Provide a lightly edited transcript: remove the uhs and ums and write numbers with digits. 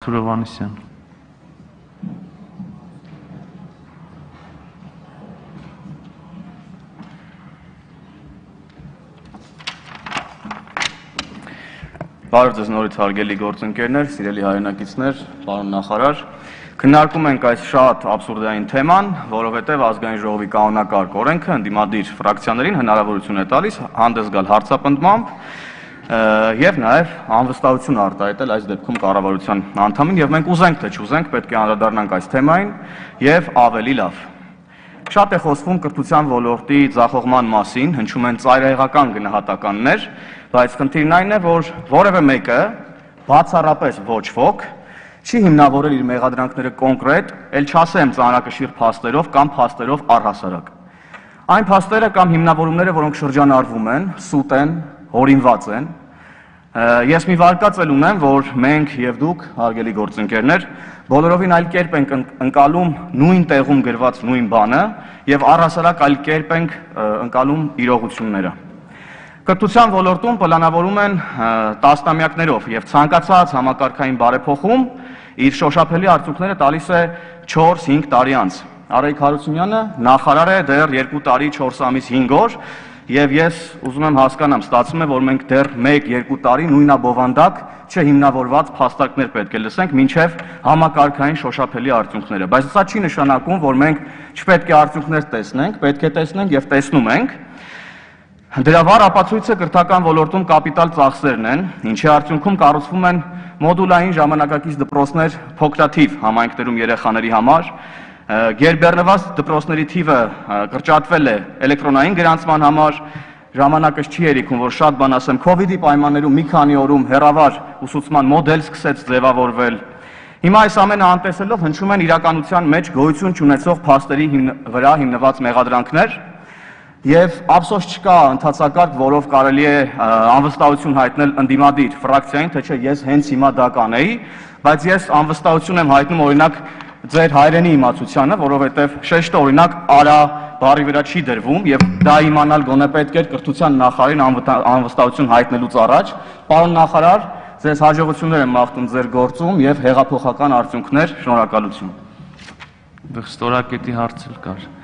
Arthur Hովհաննիսյան։ Բարև ձեզ նորից հարգելի գործընկերներ, սիրելի հայրենակիցներ, պարոն նախարար, քննարկում ենք այս շատ աբսուրդային թեման, որովհետև ազգային ժողովի կանոնակարգ օրենքը ընդդիմադիր ֆրակցիաներին հնարավորություն է տալիս հանդես գալ հարցապնդմամբ եւ նաեւ անվստահություն արտահայտել այս դեպքում կառավարության անդամին եւ մենք ուզենք թե չուզենք պետք է անդրադառնանք այս թեմային եւ ավելի լավ։ Շատ է խոսվում կրթության ոլորտի ձախողման մասին, հնչում են ծայրահեղական գնահատականներ, բայց խնդիրն այն է, որ որևէ մեկը բացառապես ոչ ոք չի հիմնավորել իր մեղադրանքները կոնկրետ, ել չասեմ ծանրակշիռ փաստերով կամ փաստերով առհասարակ։ Այն փաստերը կամ հիմնավորումները, որոնք շրջանառվում են, սուտ են, հորինված են։ Ես մի վարկած էլ ունեմ, որ մենք եւ դուք, հարգելի գործընկերներ, բոլորովին այլ կերպ ենք ընկալում նույն տեղում գրված նույն բանը եւ առհասարակ այլ կերպ ենք ընկալում իրողությունները։ Կրթության ոլորտում պլանավորում են տասնամյակներով եւ ցանկացած համակարգային բարեփոխում իր շոշափելի արդյունքները տալիս է 4-5 տարի անց։ Արայք Հարությունյանը նախարար է դեռ 2 տարի 4 ամիս 5 օր եւ ես ուզում եմ հասկանամ, ստացվում է, որ մենք դեռ 1-2 տարի նույնաբովանդակ չհիմնավորված փաստարկներ պետք է լսենք մինչեւ համակարգային շոշափելի արդյունքները, բայց սա չի նշանակում, որ մենք չպետք է արդյունքներ տեսնենք, պետք է տեսնենք եւ տեսնում ենք։ Դրա վառ ապացույցը կրթական ոլորտում կապիտալ ծախսերն են, ինչի արդյունքում կառուցվում են մոդուլային ժամանակակից դպրոցներ փոքրաթիվ համայնքներում երեխաների համար, գերբեռնված դպրոցների թիվը կրճատվել է էլեկտրոնային գրանցման համար, ժամանակը չի երիքում, որ շատ բան ասեմ, COVID-ի պայմաններում մի քանի օրում հեռավար ուսուցման մոդել սկսեց ձևավորվել։ Հիմա այս ամենը անտեսելով հնչում են իրականության մեջ գոյություն չունեցող փաստերի վրա հիմնված մեղադրանքներ, եւ ափսոս չկա ընդհանրակարգ, որով կարելի է անվստահություն հայտնել ընդդիմադիր ֆրակցիային, թե չէ ես հենց հիմա դա կանեի, բայց ես անվստահություն եմ հայտնում օրինակ ձեր հայրենի իմացությանը, որովհետև շեշտը օրինակ արա բառի վրա չի դրվում եւ դա իմանալ գոնե պետք էր կրթության նախարարին անվստահություն հայտնելուց առաջ։ Պարոն նախարար, ձեզ հաջողություններ եմ մաղթում ձեր գործում եւ հեղափոխական արդյունքներ, շնորհակալություն։ Ստորակետի հարց էլ կար։